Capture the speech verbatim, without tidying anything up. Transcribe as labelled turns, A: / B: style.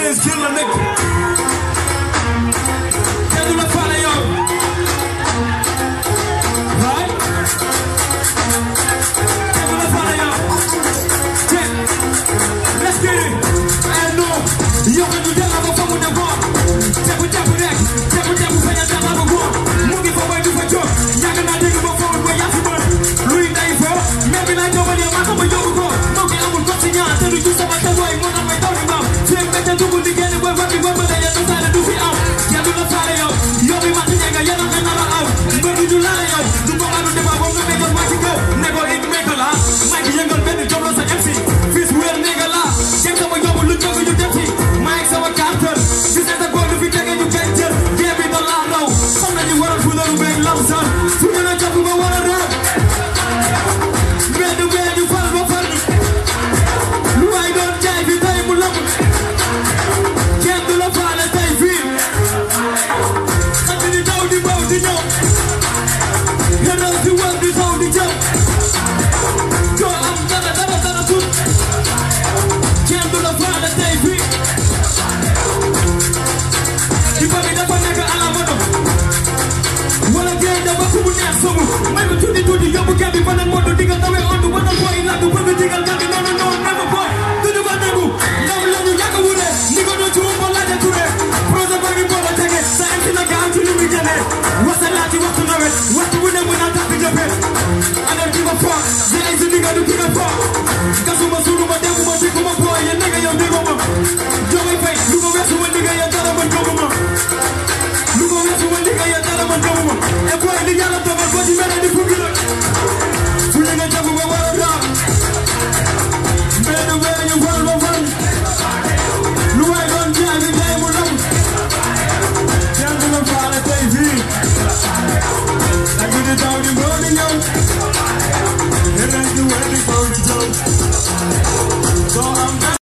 A: Blaze jël la nekk kenn du la faale yow waay kenn du la faale yow ten let's get it eh non yow ñu delloo ba fa mu ne woon tebu tebu rek tebu tebu fañ a delloo ba woon mu ngi fa way du fa jóg yàgg naa dégg ba foofu ba yaa fi mën luy nday fa mais bi naa ñëw ba ne maa ko ma yóbbu ko moo ngi amul ko si ñaar te du ci sama tawaay moo tax may taw di maam fii nga ca dugg di génn ba ba di ba ba daje du saale du fi am kenn du la faale yow yow bi mat ñega yéen a nga nar a aw mbër du ñu laale yow du ko anu débat boobu nga nekkoon maa ci kaw ne ko it mekk la maa ngi yëngal benn job la sa M C fils wér néega la jëm sama yóbbu lu jóg ñu dem ci maa ngi sama cartel si seen sa góor du fi tege ñu koy jël gée bi da laa raw xam nañu waral fu naru beeg lam san fu ñu la jàpp ba war a raw mbedd bee ñu fal ba fal lu waay doon jaay bi tey mu lamb kenn du la faale tey fii xam ni taw di baw di ñëw gënal di wal di taw di jëm doo am dara dara dara tut kenn du la faale tey fii di fa bi dafa nekk à la moto wala géej dafa ku mu neex somu may ma tuuti tuuti yóbbu kenn bi fa nag moto digal tawee ondu wala booy làgg bëgg digal